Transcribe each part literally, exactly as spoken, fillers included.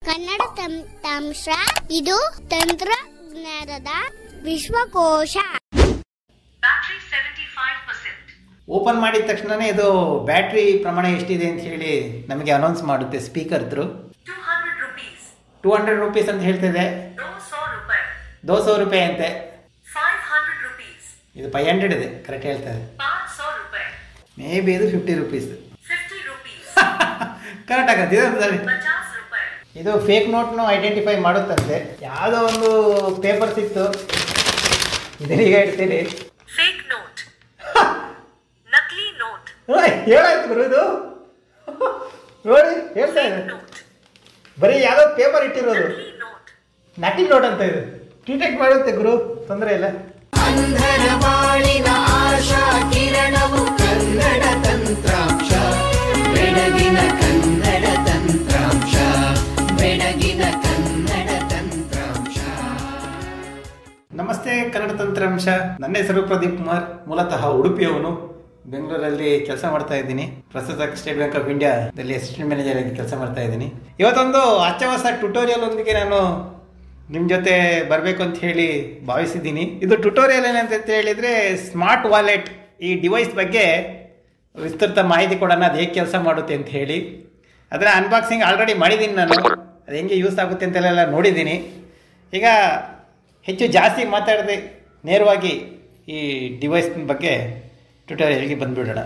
ಕನ್ನಡ ತಂತ್ರಾಂಶ ಇದು ತಂತ್ರಜ್ಞಾನದ ವಿಶ್ವಕೋಶ. ಓಪನ್ ಮಾಡಿದ ತಕ್ಷಣನೇ ಇದು ಬ್ಯಾಟ್ರಿ ಪ್ರಮಾಣ ಎಷ್ಟಿದೆ ಅಂತ ಹೇಳಿ ನಮಗೆ ಅನೌನ್ಸ್ ಮಾಡುತ್ತೆ speaker through. Two hundred rupees ಅಂತ ಹೇಳ್ತಿದೆ. ದೋ ಸौ ರೂಪಾಯಿ ಅಂತೆ. ಇದು ಫೈವ್ ಹಂಡ್ರೆಡ್ ಇದೆ, ಕರೆಕ್ಟ್ ಹೇಳ್ತಾರೆ. ಮೇ ಬಿ ಇದು ಫಿಫ್ಟಿ ರುಪೀಸ್ ಕರೆಕ್ಟ್ ಆಗತ್ತೆ. ಇದು ಇದು ಫೇಕ್ ನೋಟ್ನು ಐಡೆಂಟಿಫೈ ಮಾಡುತ್ತಂತೆ. ಯಾವುದೋ ಒಂದು ಪೇಪರ್ ಸಿಕ್ತು, ಇದೀಗ ಇಡ್ತೀರಿ. ಫೇಕ್ ನೋಟ್, ನಕಲಿ ನೋಟ್ ಹೇಳಾಯ್ತು ಗುರು. ಇದು ನೋಡಿ ಹೇಳ್ತಾ ಇದೆ, ಬರೀ ಯಾವುದೋ ಪೇಪರ್ ಇಟ್ಟಿರೋದು ನಕಲಿ ನೋಟ್ ಅಂತ. ಇದು ಡಿಟೆಕ್ಟ್ ಮಾಡುತ್ತೆ ಗುರು, ತೊಂದರೆ ಇಲ್ಲ. ಅಂಧರ ಬಾಳಿನ ಆಶಾ ಕಿರಣವು ಕನ್ನಡ ತಂತ್ರಾಂಶ, ಬೆಳಗಿನ ಕನ್ನಡ ತಂತ್ರಾಂಶ, ಬೆಳಗಿನ ಕನ್ನಡ ತಂತ್ರಾಂಶ. ನಮಸ್ತೆ ಕನ್ನಡ ತಂತ್ರಾಂಶ. ನನ್ನ ಹೆಸರು ಪ್ರದೀಪ್ ಕುಮಾರ್, ಮೂಲತಃ ಉಡುಪಿಯವನು. ಬೆಂಗಳೂರಲ್ಲಿ ಕೆಲಸ ಮಾಡ್ತಾ ಇದ್ದೀನಿ. ಪ್ರಸ್ತುತ ಸ್ಟೇಟ್ ಬ್ಯಾಂಕ್ ಆಫ್ ಇಂಡಿಯಾದಲ್ಲಿ ಅಸಿಸ್ಟೆಂಟ್ ಮ್ಯಾನೇಜರ್ ಆಗಿ ಕೆಲಸ ಮಾಡ್ತಾ ಇದ್ದೀನಿ. ಇವತ್ತೊಂದು ಹೊಸ ಹೊಸ ಟ್ಯುಟೋರಿಯಲ್ ಒಂದಿಗೆ ನಾನು ನಿಮ್ಮ ಜೊತೆ ಬರಬೇಕು ಅಂತ ಹೇಳಿ ಭಾವಿಸಿದ್ದೀನಿ. ಇದು ಟ್ಯುಟೋರಿಯಲ್ ಏನಂತ ಹೇಳಿದರೆ, ಸ್ಮಾರ್ಟ್ ವಾಲೆಟ್ ಈ ಡಿವೈಸ್ ಬಗ್ಗೆ ವಿಸ್ತೃತ ಮಾಹಿತಿ ಕೊಡೋಣ, ಅದು ಹೇಗೆ ಕೆಲಸ ಮಾಡುತ್ತೆ ಅಂತ ಹೇಳಿ. ಅದರ ಅನ್ಬಾಕ್ಸಿಂಗ್ ಆಲ್ರೆಡಿ ಮಾಡಿದ್ದೀನಿ ನಾನು, ಅದು ಹೆಂಗೆ ಯೂಸ್ ಆಗುತ್ತೆ ಅಂತೆಲ್ಲ ನೋಡಿದ್ದೀನಿ. ಈಗ ಹೆಚ್ಚು ಜಾಸ್ತಿ ಮಾತಾಡದೆ ನೇರವಾಗಿ ಈ ಡಿವೈಸ್ ಬಗ್ಗೆ ಟ್ಯುಟೋರಿಯಲ್ಗೆ ಬಂದುಬಿಡೋಣ.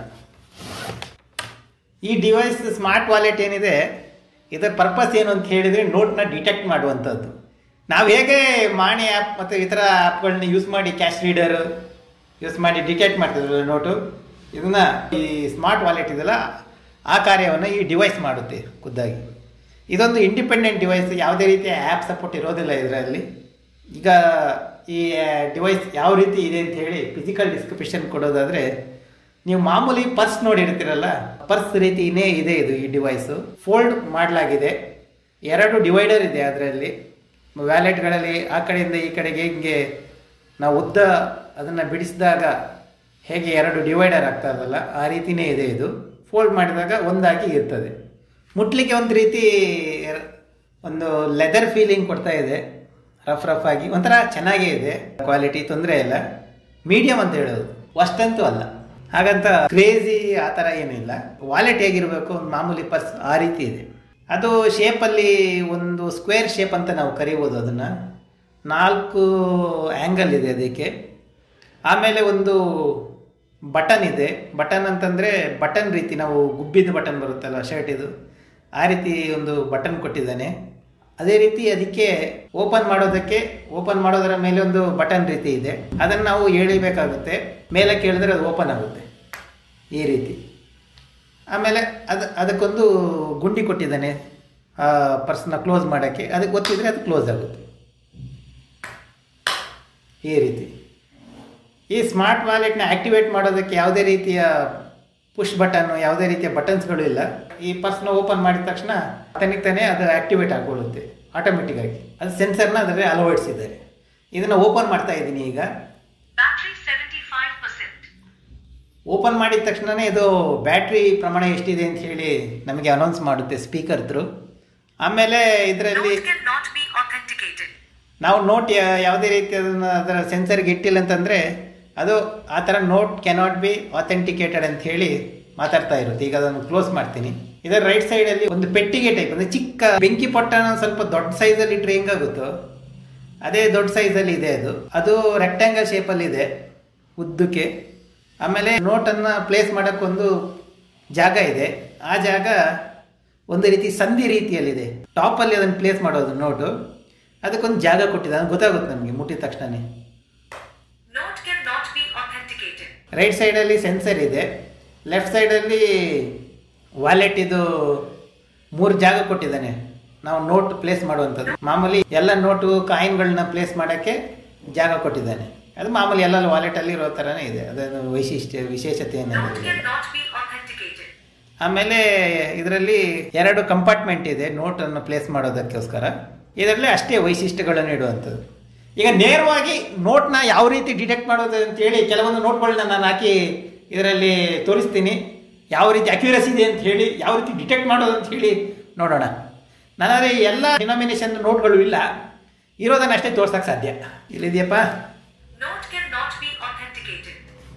ಈ ಡಿವೈಸ್ ಸ್ಮಾರ್ಟ್ ವಾಲೆಟ್ ಏನಿದೆ, ಇದರ ಪರ್ಪಸ್ ಏನು ಅಂತ ಹೇಳಿದರೆ ನೋಟ್ನ ಡಿಟೆಕ್ಟ್ ಮಾಡುವಂಥದ್ದು. ನಾವು ಹೇಗೆ ಮಾಣಿ ಆ್ಯಪ್ ಮತ್ತು ಇತರ ಆ್ಯಪ್ಗಳನ್ನ ಯೂಸ್ ಮಾಡಿ ಕ್ಯಾಶ್ ರೀಡರ್ ಯೂಸ್ ಮಾಡಿ ಡಿಟೆಕ್ಟ್ ಮಾಡ್ತಿದ್ರು ನೋಟು, ಇದನ್ನು ಈ ಸ್ಮಾರ್ಟ್ ವಾಲೆಟ್ ಇದೆಲ್ಲ ಆ ಕಾರ್ಯವನ್ನು ಈ ಡಿವೈಸ್ ಮಾಡುತ್ತೆ ಖುದ್ದಾಗಿ. ಇದೊಂದು ಇಂಡಿಪೆಂಡೆಂಟ್ ಡಿವೈಸ್, ಯಾವುದೇ ರೀತಿಯ ಆ್ಯಪ್ ಸಪೋರ್ಟ್ ಇರೋದಿಲ್ಲ ಇದರಲ್ಲಿ. ಈಗ ಈ ಡಿವೈಸ್ ಯಾವ ರೀತಿ ಇದೆ ಅಂತ ಹೇಳಿ ಫಿಸಿಕಲ್ ಡಿಸ್ಕ್ರಿಪ್ಷನ್ ಕೊಡೋದಾದರೆ, ನೀವು ಮಾಮೂಲಿ ಪರ್ಸ್ ನೋಡಿರ್ತೀರಲ್ಲ, ಪರ್ಸ್ ರೀತಿಯೇ ಇದೆ ಇದು. ಈ ಡಿವೈಸು ಫೋಲ್ಡ್ ಮಾಡಲಾಗಿದೆ, ಎರಡು ಡಿವೈಡರ್ ಇದೆ ಅದರಲ್ಲಿ. ವ್ಯಾಲೆಟ್ಗಳಲ್ಲಿ ಆ ಕಡೆಯಿಂದ ಈ ಕಡೆಗೆ ಹಿಂಗೆ ನಾವು ಉದ್ದ ಅದನ್ನು ಬಿಡಿಸಿದಾಗ ಹೇಗೆ ಎರಡು ಡಿವೈಡರ್ ಆಗ್ತಾ ಇರಲ್ಲ, ಆ ರೀತಿಯೇ ಇದೆ ಇದು. ಫೋಲ್ಡ್ ಮಾಡಿದಾಗ ಒಂದಾಗಿ ಇರ್ತದೆ. ಮುಟ್ಲಿಕ್ಕೆ ಒಂದು ರೀತಿ ಒಂದು ಲೆದರ್ ಫೀಲಿಂಗ್ ಕೊಡ್ತಾ ಇದೆ, ರಫ್ ರಫ್ ಆಗಿ ಒಂಥರ ಚೆನ್ನಾಗೇ ಇದೆ. ಕ್ವಾಲಿಟಿ ತೊಂದರೆ ಇಲ್ಲ, ಮೀಡಿಯಮ್ ಅಂತ ಹೇಳೋದು, ಅಷ್ಟಂತೂ ಅಲ್ಲ. ಹಾಗಂತ ಕ್ರೇಜಿ ಆ ಥರ ಏನಿಲ್ಲ. ವಾಲೆಟ್ ಹೇಗಿರಬೇಕು, ಒಂದು ಮಾಮೂಲಿ ಪರ್ಸ್ ಆ ರೀತಿ ಇದೆ. ಅದು ಶೇಪಲ್ಲಿ ಒಂದು ಸ್ಕ್ವೇರ್ ಶೇಪ್ ಅಂತ ನಾವು ಕರಿಬೋದು ಅದನ್ನು. ನಾಲ್ಕು ಆ್ಯಂಗಲ್ ಇದೆ ಅದಕ್ಕೆ. ಆಮೇಲೆ ಒಂದು ಬಟನ್ ಇದೆ. ಬಟನ್ ಅಂತಂದರೆ ಬಟನ್ ರೀತಿ, ನಾವು ಗುಬ್ಬಿದ ಬಟನ್ ಬರುತ್ತಲ್ಲ ಶರ್ಟ್, ಇದು ಆ ರೀತಿ ಒಂದು ಬಟನ್ ಕೊಟ್ಟಿದ್ದಾನೆ. ಅದೇ ರೀತಿ ಅದಕ್ಕೆ ಓಪನ್ ಮಾಡೋದಕ್ಕೆ, ಓಪನ್ ಮಾಡೋದರ ಮೇಲೆ ಒಂದು ಬಟನ್ ರೀತಿ ಇದೆ, ಅದನ್ನು ನಾವು ಎಳಿಬೇಕಾಗುತ್ತೆ. ಮೇಲೆ ಕೇಳಿದ್ರೆ ಅದು ಓಪನ್ ಆಗುತ್ತೆ ಈ ರೀತಿ. ಆಮೇಲೆ ಅದು ಅದಕ್ಕೊಂದು ಗುಂಡಿ ಕೊಟ್ಟಿದ್ದಾನೆ ಪರ್ಸ್ನ ಕ್ಲೋಸ್ ಮಾಡೋಕ್ಕೆ, ಅದಕ್ಕೆ ಗೊತ್ತಿದ್ರೆ ಅದು ಕ್ಲೋಸ್ ಆಗುತ್ತೆ ಈ ರೀತಿ. ಈ ಸ್ಮಾರ್ಟ್ ವಾಲೆಟ್ನ ಆ್ಯಕ್ಟಿವೇಟ್ ಮಾಡೋದಕ್ಕೆ ಯಾವುದೇ ರೀತಿಯ ಪುಷ್ ಬಟನ್ನು, ಯಾವುದೇ ರೀತಿಯ ಬಟನ್ಸ್ಗಳು ಇಲ್ಲ. ಈ ಪರ್ಸ್ನ ಓಪನ್ ಮಾಡಿದ ತಕ್ಷಣ ತನಿಗೆ ತಾನೇ ಅದು ಆ್ಯಕ್ಟಿವೇಟ್ ಆಗಿಕೊಳ್ಳುತ್ತೆ ಆಟೋಮೆಟಿಕ್ಕಾಗಿ. ಅದು ಸೆನ್ಸರ್ನ ಅದರಲ್ಲಿ ಅಳವಡಿಸಿದ್ದಾರೆ. ಇದನ್ನು ಓಪನ್ ಮಾಡ್ತಾ ಇದ್ದೀನಿ ಈಗ. ಓಪನ್ ಮಾಡಿದ ತಕ್ಷಣವೇ ಇದು ಬ್ಯಾಟ್ರಿ ಪ್ರಮಾಣ ಎಷ್ಟಿದೆ ಅಂತ ಹೇಳಿ ನಮಗೆ ಅನೌನ್ಸ್ ಮಾಡುತ್ತೆ ಸ್ಪೀಕರ್ ಥ್ರೂ. ಆಮೇಲೆ ಇದರಲ್ಲಿ ನಾವು ನೋಟ್ ಯಾವುದೇ ರೀತಿ ಅದನ್ನು ಅದರ ಸೆನ್ಸರ್ಗೆ ಇಟ್ಟಿಲ್ಲ ಅಂತಂದರೆ ಅದು ಆ ಥರ ನೋಟ್ ಕ್ಯಾನಾಟ್ ಬಿ ಅಥೆಂಟಿಕೇಟೆಡ್ ಅಂತ ಹೇಳಿ ಮಾತಾಡ್ತಾ ಇರುತ್ತೆ. ಈಗ ಅದನ್ನು ಕ್ಲೋಸ್ ಮಾಡ್ತೀನಿ. ಇದರ ರೈಟ್ ಸೈಡಲ್ಲಿ ಒಂದು ಪೆಟ್ಟಿಗೆ ಟೈಪ್, ಅಂದರೆ ಚಿಕ್ಕ ಬೆಂಕಿ ಪೊಟ್ಟಣ ಸ್ವಲ್ಪ ದೊಡ್ಡ ಸೈಜಲ್ಲಿ ಇಟ್ಟರೆ ಹೆಂಗಾಗುತ್ತೋ ಅದೇ ದೊಡ್ಡ ಸೈಜಲ್ಲಿ ಇದೆ ಅದು. ಅದು ರೆಕ್ಟ್ಯಾಂಗಲ್ ಶೇಪಲ್ಲಿ ಇದೆ ಉದ್ದಕ್ಕೆ. ಆಮೇಲೆ ನೋಟನ್ನು ಪ್ಲೇಸ್ ಮಾಡೋಕ್ಕೊಂದು ಜಾಗ ಇದೆ. ಆ ಜಾಗ ಒಂದು ರೀತಿ ಸಂಧಿ ರೀತಿಯಲ್ಲಿದೆ. ಟಾಪಲ್ಲಿ ಅದನ್ನು ಪ್ಲೇಸ್ ಮಾಡೋದು ನೋಟು, ಅದಕ್ಕೊಂದು ಜಾಗ ಕೊಟ್ಟಿದೆ, ಅದು ಗೊತ್ತಾಗುತ್ತೆ ನಮಗೆ ಮುಟ್ಟಿದ ತಕ್ಷಣವೇ. ರೈಟ್ ಸೈಡಲ್ಲಿ ಸೆನ್ಸರ್ ಇದೆ, ಲೆಫ್ಟ್ ಸೈಡಲ್ಲಿ ವಾಲೆಟ್ ಇದು ಮೂರು ಜಾಗ ಕೊಟ್ಟಿದ್ದಾನೆ ನಾವು ನೋಟ್ ಪ್ಲೇಸ್ ಮಾಡುವಂಥದ್ದು. ಮಾಮೂಲಿ ಎಲ್ಲ ನೋಟು ಕಾಯಿನ್ಗಳನ್ನ ಪ್ಲೇಸ್ ಮಾಡೋಕ್ಕೆ ಜಾಗ ಕೊಟ್ಟಿದ್ದಾನೆ. ಅದು ಮಾಮೂಲಿ ಎಲ್ಲ ವಾಲೆಟಲ್ಲಿ ಇರೋ ಥರನೇ ಇದೆ, ಅದನ್ನು ವೈಶಿಷ್ಟ್ಯ ವಿಶೇಷತೆ ಏನಿದೆ. ಆಮೇಲೆ ಇದರಲ್ಲಿ ಎರಡು ಕಂಪಾರ್ಟ್ಮೆಂಟ್ ಇದೆ ನೋಟನ್ನು ಪ್ಲೇಸ್ ಮಾಡೋದಕ್ಕೋಸ್ಕರ. ಇದರಲ್ಲಿ ಅಷ್ಟೇ ವೈಶಿಷ್ಟ್ಯಗಳನ್ನು ಇಡುವಂಥದ್ದು. ಈಗ ನೇರವಾಗಿ ನೋಟ್ನ ಯಾವ ರೀತಿ ಡಿಟೆಕ್ಟ್ ಮಾಡೋದು ಅಂತೇಳಿ ಕೆಲವೊಂದು ನೋಟ್ಗಳನ್ನ ನಾನು ಹಾಕಿ ಇದರಲ್ಲಿ ತೋರಿಸ್ತೀನಿ. ಯಾವ ರೀತಿ ಅಕ್ಯುರಸಿ ಇದೆ ಅಂತ ಹೇಳಿ, ಯಾವ ರೀತಿ ಡಿಟೆಕ್ಟ್ ಮಾಡೋದು ಅಂತ ಹೇಳಿ ನೋಡೋಣ. ನಾನಾದರೆ ಎಲ್ಲ ಡಿನಾಮಿನೇಷನ್ ನೋಟ್ಗಳು ಇಲ್ಲ, ಇರೋದನ್ನ ಅಷ್ಟೇ ತೋರ್ಸಕ್ಕೆ ಸಾಧ್ಯ. ಇಲ್ಲಿದೆಯಪ್ಪ Note cannot be authenticated.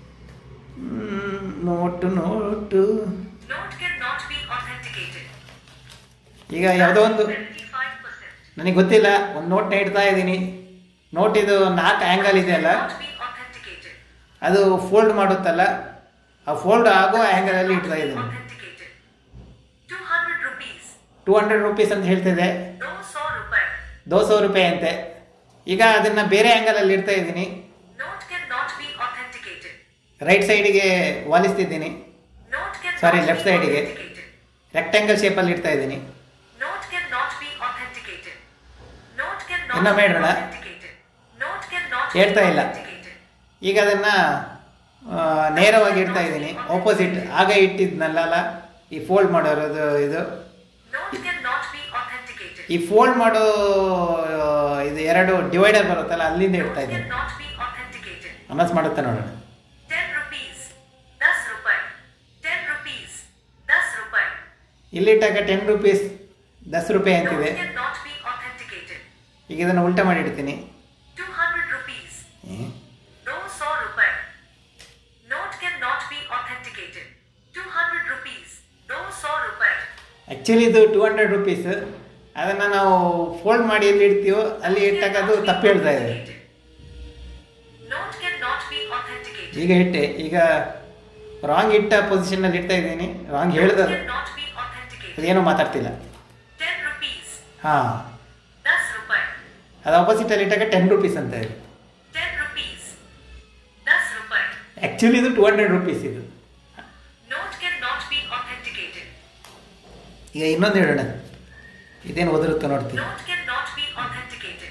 Note note Note cannot be authenticated. ಈಗ ಯಾವುದೋ ಒಂದು seventy-five percent. ನನಗೆ ಗೊತ್ತಿಲ್ಲ, ಒಂದು ನೋಟ್ನ ಇಡ್ತಾ ಇದ್ದೀನಿ. ನೋಟ್ ಇದು ನಾಲ್ಕು ಆ್ಯಂಗಲ್ ಇದೆಯಲ್ಲ, Cannot be authenticated. ಅದು ಫೋಲ್ಡ್ ಮಾಡುತ್ತಲ್ಲ, ಆ ಫೋಲ್ಡ್ ಆಗೋ ಆ್ಯಂಗಲಲ್ಲಿ ಇಡ್ತಾ ಇದ್ದೀನಿ. Authenticated. two hundred rupees. Two hundred rupees ಅಂತ ಹೇಳ್ತಿದೆ, two hundred rupees. ದೋ ಸौ ರೂಪಾಯಿ ಅಂತೆ. ಈಗ ಅದನ್ನು ಬೇರೆ ಆ್ಯಂಗಲಲ್ಲಿ ಇಡ್ತಾ ಇದ್ದೀನಿ, Note cannot be authenticated. Right ಸೈಡಿಗೆ ವಾಲಿಸ್ತಿದ್ದೀನಿ, Note cannot sorry be left ಸೈಡಿಗೆ authenticated. ರೆಕ್ಟ್ಯಾಂಗಲ್ ಶೇಪಲ್ಲಿ ಇಡ್ತಾ ಇದ್ದೀನಿ. Note cannot be authenticated. Note cannot ಇನ್ನೊಮ್ಮೆ be ಇಡೋಣ. authenticated. Note cannot be ಹೇಳ್ತಾ ಇಲ್ಲ. authenticated. ಈಗ ಅದನ್ನು ನೇರವಾಗಿ ಇಡ್ತಾ ಇದ್ದೀನಿ, ಆಪೋಸಿಟ್ ಆಗ ಇಟ್ಟಿದ್ನಲ್ಲ ಈ ಫೋಲ್ಡ್ ಮಾಡೋದು ಇದು. Note cannot be authenticated. ಈ ಫೋಲ್ಡ್ ಮಾಡೋ ಇದು ಎರಡು ಡಿವೈಡರ್ ಬರುತ್ತಲ್ಲ, ಅಲ್ಲಿಂದ ಇಡ್ತಾ Note ಇದ್ದೀನಿ. cannot be authenticated. ಅನೌನ್ಸ್ ಮಾಡುತ್ತೆ ನೋಡೋಣ. ten rupees. ten rupees. ten rupees. ten rupees. ಇಲ್ಲಿಟ್ಟಾಗ ಟೆನ್ ರುಪೀಸ್ ದಸ್ ರೂಪಾಯಿ ಅಂತಿದೆ. Note cannot be authenticated. ಈಗ ಇದನ್ನು ಉಲ್ಟಾ ಮಾಡಿ ಇಡ್ತೀನಿ. two hundred rupees. two hundred rupees. Note cannot be authenticated. two hundred rupees. two hundred rupees. Actually ಇದು ಟೂ ಹಂಡ್ರೆಡ್ ರುಪೀಸ್, ಅದನ್ನು ನಾವು ಫೋಲ್ಡ್ ಮಾಡಿ ಎಲ್ಲಿ ಇಡ್ತೀವೋ ಅಲ್ಲಿ ಇಟ್ಟಾಗ ಅದು ತಪ್ಪು ಹೇಳ್ತಾ ಇದೆ. Note cannot be authenticated. ಈಗ ಇಟ್ಟೆ, ಈಗ ರಾಂಗ್ ಇಟ್ಟ ಪೊಸಿಷನಲ್ಲಿ ಇಡ್ತಾ ಇದ್ದೀನಿ, ರಾಂಗ್ Note ಹೇಳ್ದ cannot be authenticated. ಅದೇನೋ ಮಾತಾಡ್ತಿಲ್ಲ. ten rupees. ಹಾಂ, ten rupees. ಅದು ಆಪೋಸಿಟಲ್ಲಿ ಇಟ್ಟಾಗ ಟೆನ್ ರುಪೀಸ್ ಅಂತ ಇದೆ. ten rupees. ten rupees. Actually ಇದು ಟೂ ಹಂಡ್ರೆಡ್ ರುಪೀಸ್ ಇದು. Note cannot be authenticated. ಈಗ ಇನ್ನೊಂದು ಹೇಳೋಣ, ಇದೇನು ಓದಿರುತ್ತೋ ನೋಡ್ತೀನಿ. Note cannot be authenticated.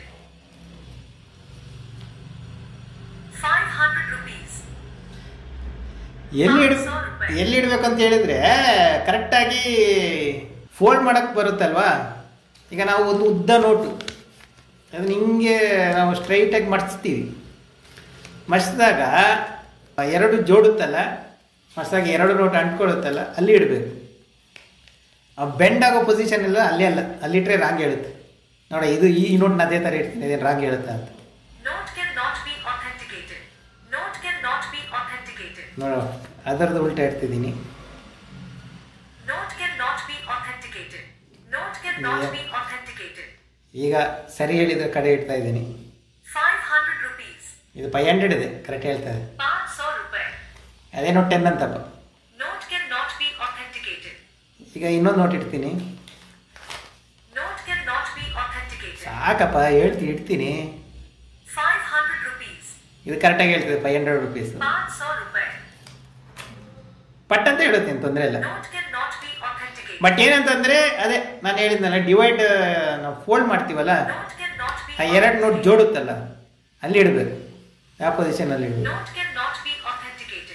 five hundred rupees. ಎಲ್ಲಿ ಇಡ್ ಎಲ್ಲಿ ಇಡಬೇಕಂತ ಹೇಳಿದರೆ ಕರೆಕ್ಟಾಗಿ ಫೋಲ್ಡ್ ಮಾಡೋಕ್ಕೆ ಬರುತ್ತಲ್ವಾ. ಈಗ ನಾವು ಒಂದು ಉದ್ದ ನೋಟು ಅದನ್ನ ಹಿಂಗೆ ನಾವು ಸ್ಟ್ರೈಟಾಗಿ ಮಡಿಸ್ತೀವಿ, ಮಡಿಸಿದಾಗ ಎರಡು ಜೋಡುತ್ತಲ್ಲ, ಮಡಿಸಿದಾಗ ಎರಡು ನೋಟ್ ಅಂಟ್ಕೊಳ್ಳುತ್ತಲ್ಲ, ಅಲ್ಲಿ ಇಡಬೇಕು. ಆ ಬೆಂಡ್ ಆಗೋ ಪೊಸಿಷನ್ ಇಲ್ಲ, ಅಲ್ಲೇ ಅಲ್ಲ, ಅಲ್ಲಿಟ್ಟರೆ ರಾಂಗ್ ಹೇಳುತ್ತೆ. ನೋಡ, ಇದು ಈ ನೋಟ್ನ ಅದೇ ಥರ ಇಡ್ತೀನಿ, ಇದೇನು ರಾಂಗ್ ಹೇಳುತ್ತಾ ಅಂತ. Note cannot be authenticated. Note cannot be authenticated. ನೋಡೋ, ಅದರದ್ದು ಉಲ್ಟಾ ಇಡ್ತಿದ್ದೀನಿ. Note cannot be authenticated. Note cannot Yeah. be authenticated. ಈಗ ಸರಿ ಹೇಳಿದ್ರೆ ಕಡೆ ಇಡ್ತಾ ಇದ್ದೀನಿ. five hundred rupees. ಇದು ಫೈವ್ ಹಂಡ್ರೆಡ್ ಇದೆ, ಕರೆಕ್ಟ್ ಹೇಳ್ತಾ ಇದೆ. five hundred rupees. ಅದೇನೋ ಟೆನ್ ಅಂತಪ್ಪ. Note cannot be authenticated. ಈಗ ಇನ್ನೊಂದು ನೋಟ್ ಇಡ್ತೀನಿ. Note cannot be authenticated. ಸಾಕಪ್ಪ, ಹೇಳ್ತಿ ಇಡ್ತೀನಿ. five hundred rupees. ಇದು ಕರೆಕ್ಟಾಗಿ ಹೇಳ್ತಿದೆ, five hundred rupees. five hundred rupees. ಪಟ್ ಅಂತ ಹೇಳುತ್ತೀನಿ, ತೊಂದರೆ ಇಲ್ಲ. Note cannot be authenticated. But ಏನಂತಂದರೆ ಅದೇ ನಾನು ಹೇಳಿದ್ನಲ್ಲ, ಡಿವೈಡ್ ನಾವು ಫೋಲ್ಡ್ ಮಾಡ್ತೀವಲ್ಲ, Note cannot be ಆ ಎರಡು ನೋಟ್ ಜೋಡುತ್ತಲ್ಲ, ಅಲ್ಲಿ ಇಡಬೇಕು, ಯಾವ ಪೊಸಿಷನಲ್ಲಿ ಇಡಬೇಕು. Note cannot be authenticated.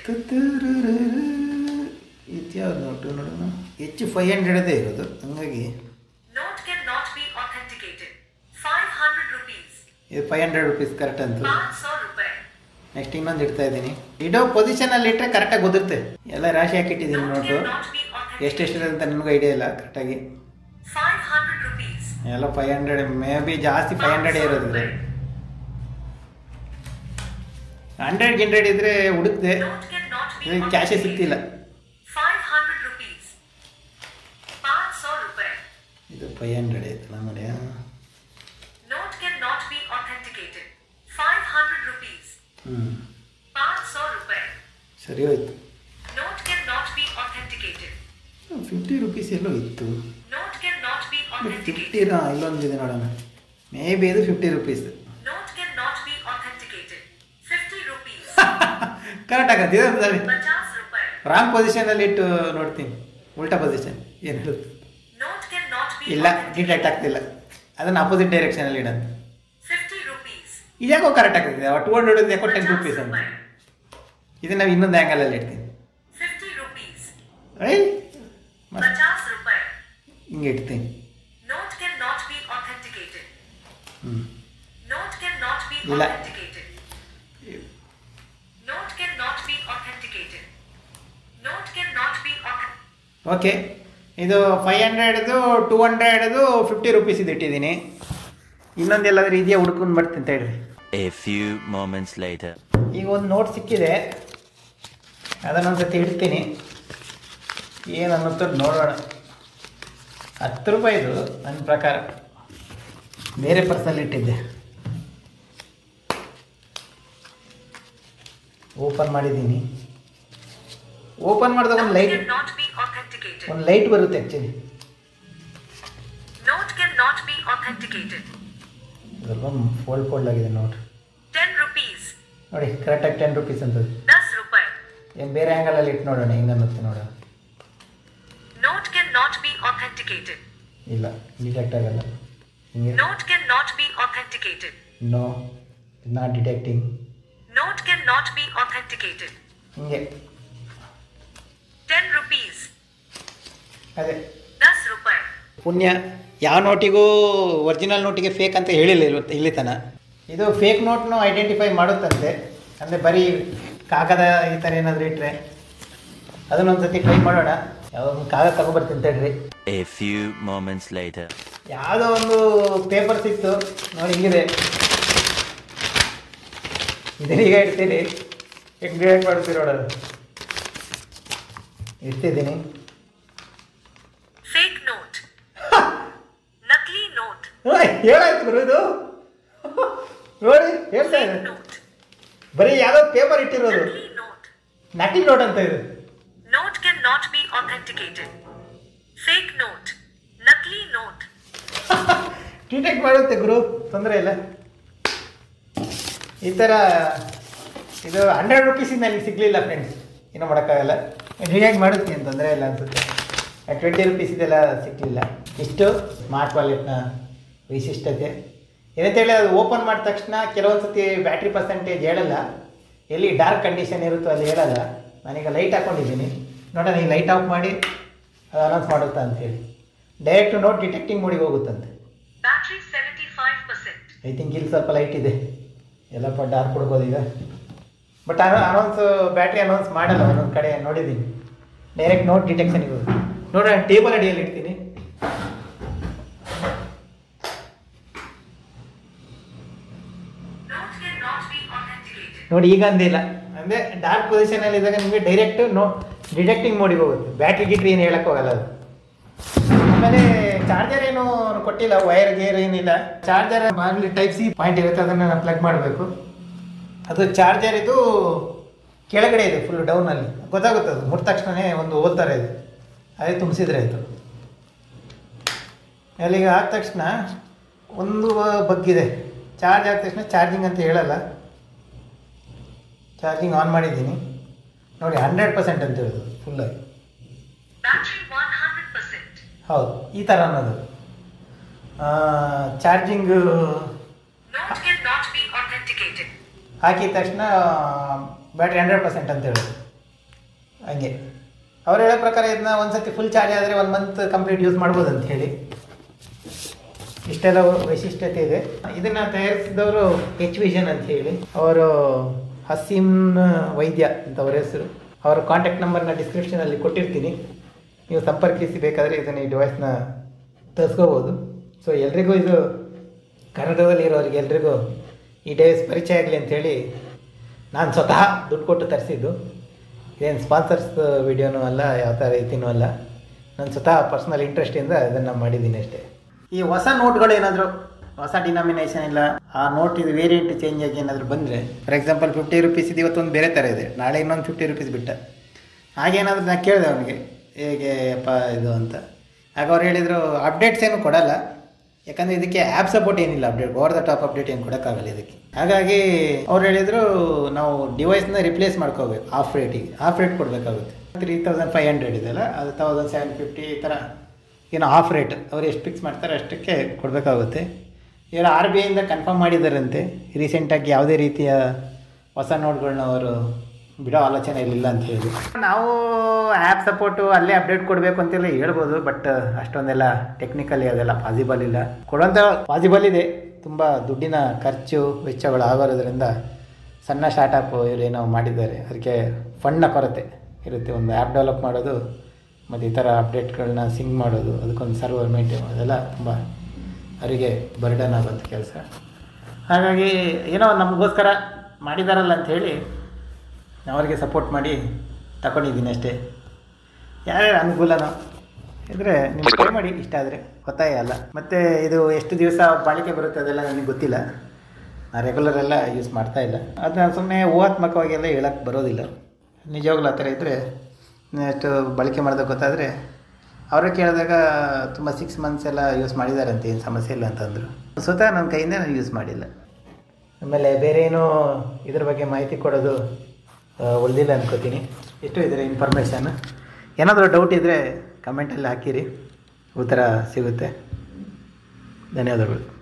ಇದ್ಯಾವ್ದು ನೋಟು ನೋಡೋಣ. ಹೆಚ್ಚು ಫೈವ್ ಹಂಡ್ರೆಡದೇ ಇರೋದು, ಹಂಗಾಗಿ Note cannot be authenticated. five hundred rupees. ಇದು ಫೈವ್ ಹಂಡ್ರೆಡ್ ರುಪೀಸ್ ಕರೆಕ್ಟ್ ಅಂತ. five hundred rupees. ನೆಕ್ಸ್ಟ್ ಇನ್ನೊಂದು ಇಡ್ತಾ ಇದ್ದೀನಿ. ಇಡೋ ಪೊಸಿಷನಲ್ಲಿ ಇಟ್ಟರೆ ಕರೆಕ್ಟಾಗಿ ಗೊತ್ತಿರುತ್ತೆ. ಎಲ್ಲ ರಾಶಿ ಹಾಕಿಟ್ಟಿದ್ದೀನಿ Note note, cannot be authenticated. ಎಷ್ಟೆಷ್ಟಿದೆ ಅಂತ ನನಗೂ ಐಡಿಯಾ ಇಲ್ಲ ಕರೆಕ್ಟಾಗಿ. five hundred rupees. ಎಲ್ಲ ಫೈವ್ ಹಂಡ್ರೆಡ್, ಮೇ ಬಿ ಜಾಸ್ತಿ ಫೈವ್ ಹಂಡ್ರೆಡ್ ಇರೋದು. ಹಂಡ್ರೆಡ್ ಗಿಂಡ್ರೆಡ್ ಇದ್ರೆ ಹುಡುಕ್ದೆ, Note cannot be ಇದು ಕ್ಯಾಶೇ ಸಿಗ್ತಿಲ್ಲ. five hundred rupees. five hundred rupees. ಇದು ಫೈವ್ ಹಂಡ್ರೆಡ್ ಆಯ್ತು ನಮ್ಮ. Note cannot be authenticated. five hundred rupees. ಹ್ಞೂ, five hundred rupees. ಸರಿ ಹೋಯ್ತು. Note cannot be authenticated. Fifty rupees ಎಲ್ಲೋ ಇತ್ತು. Note cannot be fifty authenticated. ಇಲ್ಲೊಂದಿದೆ ನೋಡೋಣ, ಮೇ ಬಿ ಇದು fifty rupees. Note cannot be authenticated. fifty rupees. Correct ಆಗತ್ತೆ. ಇದೊಂದು fifty rupees. ರಾಂಗ್ ಪೊಸಿಷನಲ್ಲಿ ಇಟ್ಟು ನೋಡ್ತೀನಿ, ಉಲ್ಟಾ ಪೊಸಿಷನ್ ಏನು ಹೇಳುತ್ತೆ. Note cannot be ಇಲ್ಲ, ಡಿಟೆಕ್ಟ್ ಆಗ್ತಿಲ್ಲ, ಅದನ್ನು ಅಪೋಸಿಟ್ ಡೈರೆಕ್ಷನಲ್ಲಿ ಇಡೋದು. fifty rupees. ಇದ್ಯಾಕೋ ಕರೆಕ್ಟ್ ಆಗ್ತಿದೆ, ಟೂ ಹಂಡ್ರೆಡ್ ಯಾಕೋ ಟೆನ್ ರುಪೀಸ್ ಅಂತ. ಇದನ್ನು ನಾವು ಇನ್ನೊಂದು ಆ್ಯಂಗಲಲ್ಲಿ ಇಡ್ತೀನಿ. fifty rupees. ಐ fifty rupees. ಹಿಂಗೆ ಇಡ್ತೀನಿ. Note cannot be authenticated. ಹ್ಞೂ, Note cannot be ಇಲ್ಲ. authenticated. Note cannot be authenticated. Note cannot be authenticated. Okay, ಇದು ಫೈವ್ ಹಂಡ್ರೆಡ್ದು ಟೂ ಹಂಡ್ರೆಡ್ದು ಫಿಫ್ಟಿ ರುಪೀಸ್ ಇದು ಇಟ್ಟಿದ್ದೀನಿ. ಇನ್ನೊಂದು ಎಲ್ಲಾದ್ರೂ ಇದೆಯಾ ಹುಡ್ಕೊಂಡು ಬರ್ತೀನಿ ಅಂತ ಹೇಳ್ರಿ. A few moments later. ಈಗ ಒಂದು ನೋಟ್ ಸಿಕ್ಕಿದೆ, ಅದನ್ನೊಂದ್ಸತಿ ಇಡ್ತೀನಿ, ಏನು ಅನ್ನೋದು ನೋಡೋಣ. ಹತ್ತು ರೂಪಾಯಿದು ನನ್ನ ಪ್ರಕಾರ, ಬೇರೆ ಪರ್ಸಲ್ಲಿ ಇಟ್ಟಿದ್ದೆ. ಓಪನ್ ಮಾಡಿದ್ದೀನಿ. ಓಪನ್ ಮಾಡಿದಾಗ ಒಂದು ಲೈಟ್ cannot be authenticated. ಒಂದು ಲೈಟ್ ಬರುತ್ತೆ actually. Note cannot be authenticated. ಸ್ವಲ್ಪ ಫೋಲ್ಡ್ ಫೋಲ್ಡ್ ಆಗಿದೆ ನೋಟ್. ten rupees. ನೋಡಿ ಕರೆಕ್ಟಾಗಿ ಟೆನ್ ರುಪೀಸ್ ಅಂತದ್ದು. ten rupees. ಏನು ಬೇರೆ ಆ್ಯಂಗಲಲ್ಲಿ ಇಟ್ಟು ನೋಡೋಣ ಹೆಂಗೆ ಅನ್ನತ್ತೆ ನೋಡೋಣ. Note cannot be authenticated. ಇಲ್ಲ ಡಿಟೆಕ್ಟ್ ಆಗಲ್ಲ. ಹಿಂಗೆ Note cannot be authenticated. No not detecting. Note cannot be authenticated. ಹಿಂಗೆ ten rupees. ಅದೇ ten rupees. ಪುಣ್ಯ ಯಾವ ನೋಟಿಗೂ ಒರಿಜಿನಲ್ ನೋಟಿಗೆ ಫೇಕ್ ಅಂತ ಹೇಳಿಲ್ಲ ಇಲ್ಲಿ ಇಲ್ಲಿ ತನ. ಇದು ಫೇಕ್ ನೋಟ್ನು ಐಡೆಂಟಿಫೈ ಮಾಡುತ್ತಂತೆ, ಅಂದರೆ ಬರೀ ಕಾಗದ ಈ ಥರ ಏನಾದರೂ ಇಟ್ಟರೆ. ಅದನ್ನೊಂದು ಸತಿ ಟ್ರೈ ಮಾಡೋಣ. ಯಾವುದೋ ಒಂದು ಕಾಗದ ತಗೊಬರ್ತೀನಿ ತಡ್ರಿ. A few moments later. ಯಾವುದೋ ಒಂದು ಪೇಪರ್ ಸಿಕ್ತು ನೋಡಿ, ಹಿಂಗಿದೆ. ಇದನ್ನೀಗ ಇಡ್ತೀನಿ, ಹೆಂಗೆ ಡಿವೈಡ್ ಮಾಡ್ತೀವಿ ನೋಡೋದು. ಇಡ್ತಿದ್ದೀನಿ. Fake note. Nakli note. ಹೇಳಾಯ್ತು ಗುರು ಇದು. ನೋಡಿ ಹೇಳ್ತಾ ಇದೆ, Fake note. ಬರೀ ಯಾವುದೋ ಪೇಪರ್ ಇಟ್ಟಿರೋದು. Nakli note. ನಕಲಿ ನೋಟ್ ಅಂತ ಇದು. Note cannot be authenticated. Fake note. Nakli note. Detect ಮಾಡುತ್ತೆ ಗುರು, ತೊಂದರೆ ಇಲ್ಲ. ಈ ಥರ ಇದು ಹಂಡ್ರೆಡ್ ರುಪೀಸಿಂದ ನನಗೆ ಸಿಗಲಿಲ್ಲ ಫ್ರೆಂಡ್ಸ್, ಏನೂ ಮಾಡೋಕ್ಕಾಗಲ್ಲ. ಡಿಟೆಕ್ಟ್ ಮಾಡುತ್ತೆ ಏನು ತೊಂದರೆ ಇಲ್ಲ ಅನಿಸುತ್ತೆ. ಟ್ವೆಂಟಿ ರುಪೀಸ್ ಇದೆಲ್ಲ ಸಿಗಲಿಲ್ಲ. ಇಷ್ಟು ಸ್ಮಾರ್ಟ್ ವಾಲೆಟ್ನ ವೈಶಿಷ್ಟ್ಯತೆ ಏನಂತೇಳಿ, ಅದು ಓಪನ್ ಮಾಡಿದ ತಕ್ಷಣ ಕೆಲವೊಂದು ಸತಿ ಬ್ಯಾಟ್ರಿ ಪರ್ಸೆಂಟೇಜ್ ಹೇಳಲ್ಲ, ಎಲ್ಲಿ ಡಾರ್ಕ್ ಕಂಡೀಷನ್ ಇರುತ್ತೋ ಅಲ್ಲಿ ಹೇಳಲ್ಲ. ನಾನೀಗ ಲೈಟ್ ಹಾಕ್ಕೊಂಡಿದ್ದೀನಿ, ನೋಡೋಣ ಈ ಲೈಟ್ ಆಫ್ ಮಾಡಿ ಅದು ಅನೌನ್ಸ್ ಮಾಡುತ್ತಾ ಅಂಥೇಳಿ. ಡೈರೆಕ್ಟ್ ನೋಟ್ ಡಿಟೆಕ್ಟಿಂಗ್ ಮೋಡಿಗೆ ಹೋಗುತ್ತಂತೆ. Battery seventy-five percent. I think ಇಲ್ಲಿ ಸ್ವಲ್ಪ ಲೈಟ್ ಇದೆ, ಎಲ್ಲಪ್ಪ ಡಾರ್ಕ್ ಕೊಡ್ಬೋದು ಈಗ. ಬಟ್ ಅನ ಅನೌನ್ಸ್ ಬ್ಯಾಟ್ರಿ ಅನೌನ್ಸ್ ಮಾಡಲ್ಲ, ಒಂದೊಂದು ಕಡೆ ನೋಡಿದ್ದೀನಿ. ಡೈರೆಕ್ಟ್ ನೋಟ್ ಡಿಟೆಕ್ಷನ್ಗೆ ಹೋಗುತ್ತೆ. ನೋಡೋಣ, ಟೇಬಲ್ ಅಡಿಯಲ್ಲಿ ಇಡ್ತೀನಿ. Note cannot be authenticated. ನೋಡಿ ಈಗ ಅಂದಿಲ್ಲ, ಅಂದರೆ ಡಾರ್ಕ್ ಪೊಸಿಷನಲ್ಲಿ ಇದ್ದಾಗ ನಿಮಗೆ ಡೈರೆಕ್ಟ್ ನೋ ಡಿಟೆಕ್ಟಿಂಗ್ ಮೋಡಿಗೆ ಹೋಗುತ್ತೆ. ಬ್ಯಾಟ್ರಿ ಗಿಟ್ರಿ ಏನು ಹೇಳಕ್ಕೆ ಹೋಗಲ್ಲ ಅದು. ಆಮೇಲೆ ಚಾರ್ಜರ್ ಏನು ಕೊಟ್ಟಿಲ್ಲ, ವೈರ್ ಗೇರ್ ಏನಿಲ್ಲ. ಚಾರ್ಜರ್ ಆಗಲಿ ಟೈಪ್ ಸಿ ಪಾಯಿಂಟ್ ಇರುತ್ತೆ, ಅದನ್ನು ನಾನು ಪ್ಲಗ್ ಮಾಡಬೇಕು. ಅದು ಚಾರ್ಜರ್ ಇದು ಕೆಳಗಡೆ ಇದೆ, ಫುಲ್ ಡೌನಲ್ಲಿ ಗೊತ್ತಾಗುತ್ತೆ. ಅದು ಮುಟ್ಟ ತಕ್ಷಣವೇ ಒಂದು ಹೋಲ್ ಥರ ಇದೆ, ಅದೇ ತುಂಬಿಸಿದ್ರೆ ಆಯಿತು. ಅಲ್ಲಿಗೆ ಆದ ತಕ್ಷಣ ಒಂದು ಬಗ್ಗಿದೆ, ಚಾರ್ಜ್ ಆದ ತಕ್ಷಣ ಚಾರ್ಜಿಂಗ್ ಅಂತ ಹೇಳಲ್ಲ. ಚಾರ್ಜಿಂಗ್ ಆನ್ ಮಾಡಿದ್ದೀನಿ ನೋಡಿ, ಹಂಡ್ರೆಡ್ ಪರ್ಸೆಂಟ್ ಅಂತ ಹೇಳೋದು ಫುಲ್ಲಾಗಿ. Battery one hundred percent. ಹೌದು, ಈ ಥರ ಅನ್ನೋದು. Charging Note cannot be authenticated. ಹಾಕಿದ ತಕ್ಷಣ ಬ್ಯಾಟ್ರಿ ಹಂಡ್ರೆಡ್ ಪರ್ಸೆಂಟ್ ಅಂತ ಹೇಳೋದು. ಹಂಗೆ ಅವ್ರು ಹೇಳೋ ಪ್ರಕಾರ ಇದನ್ನ ಒಂದು ಸತಿ ಫುಲ್ ಚಾರ್ಜ್ ಆದರೆ ಒನ್ ಮಂತ್ ಕಂಪ್ಲೀಟ್ ಯೂಸ್ ಮಾಡ್ಬೋದು ಅಂತ ಹೇಳಿ. ಇಷ್ಟೆಲ್ಲ ವೈಶಿಷ್ಟ್ಯತೆ ಇದೆ. ಇದನ್ನು ತಯಾರಿಸಿದವರು ಎಚ್ ವಿಷನ್ ಅಂತ ಹೇಳಿ, ಅವರು ಹಸೀಮ್ ವೈದ್ಯ ಅಂತ ಅವರ ಹೆಸರು. ಅವರ ಕಾಂಟ್ಯಾಕ್ಟ್ ನಂಬರ್ನ ಡಿಸ್ಕ್ರಿಪ್ಷನಲ್ಲಿ ಕೊಟ್ಟಿರ್ತೀನಿ, ನೀವು ಸಂಪರ್ಕಿಸಿ ಬೇಕಾದರೆ ಇದನ್ನು ಈ ಡಿವೈಸ್ನ ತರಿಸ್ಕೋಬೋದು. ಸೊ ಎಲ್ರಿಗೂ ಇದು ಕನ್ನಡದಲ್ಲಿ ಇರೋರಿಗೆ ಎಲ್ರಿಗೂ ಈ ಡಿವೈಸ್ ಪರಿಚಯ ಆಗಲಿ ಅಂಥೇಳಿ ನಾನು ಸ್ವತಃ ದುಡ್ಡು ಕೊಟ್ಟು ತರಿಸಿದ್ದು. ಇದೇನು ಸ್ಪಾನ್ಸರ್ಸ್ ವಿಡಿಯೋನೂ ಅಲ್ಲ, ಯಾವ ಥರ ರೀತಿಯೂ ಅಲ್ಲ. ನಾನು ಸ್ವತಃ ಪರ್ಸ್ನಲ್ ಇಂಟ್ರೆಸ್ಟಿಂದ ಇದನ್ನು ಮಾಡಿದ್ದೀನಿ ಅಷ್ಟೇ. ಈ ಹೊಸ ನೋಟ್ಗಳು ಏನಾದರೂ ಹೊಸ ಡಿನಾಮಿನೇಷನ್ ಇಲ್ಲ, ಆ ನೋಟ್ ಇದು ವೇರಿಯಂಟ್ ಚೇಂಜ್ ಆಗಿ ಏನಾದರೂ ಬಂದರೆ, ಫಾರ್ ಎಕ್ಸಾಂಪಲ್ ಫಿಫ್ಟಿ ರುಪೀಸ್ ಇದು ಇವತ್ತೊಂದು ಬೇರೆ ಥರ ಇದೆ, ನಾಳೆ ಇನ್ನೊಂದು ಫಿಫ್ಟಿ ರುಪೀಸ್ ಬಿಟ್ಟ. ಹಾಗೇನಾದರೂ ನಾನು ಕೇಳಿದೆ ಅವನಿಗೆ ಹೇಗೆ ಅಪ್ಪ ಇದು ಅಂತ. ಆಗ ಅವ್ರು ಹೇಳಿದರು ಅಪ್ಡೇಟ್ಸ್ ಏನು ಕೊಡಲ್ಲ, ಯಾಕಂದರೆ ಇದಕ್ಕೆ ಆ್ಯಪ್ ಸಪೋರ್ಟ್ ಏನಿಲ್ಲ, update over the top update ಏನು ಕೊಡೋಕ್ಕಾಗಲ್ಲ ಇದಕ್ಕೆ. ಹಾಗಾಗಿ ಅವ್ರು ಹೇಳಿದರು ನಾವು ಡಿವೈಸ್ನ ರಿಪ್ಲೇಸ್ ಮಾಡ್ಕೋಬೇಕು, ಆಫ್ ರೇಟಿಗೆ ಆಫ್ ರೇಟ್ ಕೊಡಬೇಕಾಗುತ್ತೆ. ತ್ರೀ ತೌಸಂಡ್ ಫೈವ್ ಹಂಡ್ರೆಡ್ ಇದೆಯಲ್ಲ, ಅದು ತೌಸಂಡ್ ಸೆವೆನ್ ಫಿಫ್ಟಿ ಈ ಥರ ಏನೋ ಆಫ್ ರೇಟ್ ಅವ್ರು ಎಷ್ಟು ಫಿಕ್ಸ್ ಮಾಡ್ತಾರೆ ಅಷ್ಟಕ್ಕೆ ಕೊಡಬೇಕಾಗುತ್ತೆ. ಇವರು ಆರ್ ಬಿ ಐಯಿಂದ ಕನ್ಫರ್ಮ್ ಮಾಡಿದ್ದಾರಂತೆ ರೀಸೆಂಟಾಗಿ ಯಾವುದೇ ರೀತಿಯ ಹೊಸ ನೋಟ್ಗಳನ್ನ ಅವರು ಬಿಡೋ ಆಲೋಚನೆ ಇರಲಿಲ್ಲ ಅಂತ ಹೇಳಿ. ನಾವು ಆ್ಯಪ್ ಸಪೋರ್ಟು ಅಲ್ಲೇ ಅಪ್ಡೇಟ್ ಕೊಡಬೇಕು ಅಂತೆಲ್ಲ ಹೇಳ್ಬೋದು, ಬಟ್ ಅಷ್ಟೊಂದೆಲ್ಲ ಟೆಕ್ನಿಕಲಿ ಅದೆಲ್ಲ ಪಾಸಿಬಲ್ ಇಲ್ಲ. ಕೊಡುವಂಥ ಪಾಸಿಬಲ್ ಇದೆ, ತುಂಬ ದುಡ್ಡಿನ ಖರ್ಚು ವೆಚ್ಚಗಳು ಆಗೋದ್ರಿಂದ ಸಣ್ಣ ಸ್ಟಾರ್ಟಪ್ ಇವರೇನೋ ಮಾಡಿದ್ದಾರೆ, ಅದಕ್ಕೆ ಫಂಡ್ನ ಕೊರತೆ ಇರುತ್ತೆ. ಒಂದು ಆ್ಯಪ್ ಡೆವಲಪ್ ಮಾಡೋದು ಮತ್ತು ಈ ಥರ ಅಪ್ಡೇಟ್ಗಳನ್ನ ಸಿಂಗ್ ಮಾಡೋದು, ಅದಕ್ಕೊಂದು ಸರ್ವರ್ ಮೇಂಟೈನ್ ಮಾಡೋದೆಲ್ಲ ತುಂಬ ಅವರಿಗೆ ಬರ್ಡನ್ ಆಗೋಂಥ ಕೆಲಸ. ಹಾಗಾಗಿ ಏನೋ ನಮಗೋಸ್ಕರ ಮಾಡಿದಾರಲ್ಲ ಅಂಥೇಳಿ ಅವ್ರಿಗೆ ಸಪೋರ್ಟ್ ಮಾಡಿ ತಗೊಂಡಿದ್ದೀನಿ ಅಷ್ಟೇ. ಯಾರ್ಯಾರು ಅನುಕೂಲನೋ ಇದ್ದರೆ ನೀವು ಟ್ರೈ ಮಾಡಿ, ಇಷ್ಟ ಆದರೆ ಗೊತ್ತಾಯ ಅಲ್ಲ. ಮತ್ತು ಇದು ಎಷ್ಟು ದಿವಸ ಬಾಳಿಕೆ ಬರುತ್ತೆ ಅದೆಲ್ಲ ನನಗೆ ಗೊತ್ತಿಲ್ಲ, ನಾನು ರೆಗ್ಯುಲರ್ ಎಲ್ಲ ಯೂಸ್ ಮಾಡ್ತಾಯಿಲ್ಲ. ಅದನ್ನ ಸುಮ್ಮನೆ ಊಹಾತ್ಮಕವಾಗೆಲ್ಲ ಹೇಳೋಕ್ಕೆ ಬರೋದಿಲ್ಲ. ನಿಜವಾಗ್ಲೂ ಆ ಥರ ಇದ್ದರೆ ಎಷ್ಟು ಬಳಕೆ ಮಾಡೋದಕ್ಕೆ ಗೊತ್ತಾದರೆ ಅವರೇ ಕೇಳಿದಾಗ ತುಂಬ ಸಿಕ್ಸ್ ಮಂತ್ಸ್ ಎಲ್ಲ ಯೂಸ್ ಮಾಡಿದಾರಂತೆ, ಏನು ಸಮಸ್ಯೆ ಇಲ್ಲ ಅಂತಂದರು. ಸ್ವತಃ ನನ್ನ ಕೈಯಿಂದ ನಾನು ಯೂಸ್ ಮಾಡಿಲ್ಲ. ಆಮೇಲೆ ಬೇರೆ ಏನೋ ಇದ್ರ ಬಗ್ಗೆ ಮಾಹಿತಿ ಕೊಡೋದು ಉಳಿದಿಲ್ಲ ಅನ್ಕೋತೀನಿ. ಎಷ್ಟು ಇದ್ರೆ ಇನ್ಫಾರ್ಮೇಷನ್. ಏನಾದರೂ ಡೌಟ್ ಇದ್ದರೆ ಕಮೆಂಟಲ್ಲಿ ಹಾಕಿರಿ, ಉತ್ತರ ಸಿಗುತ್ತೆ. ಧನ್ಯವಾದಗಳು.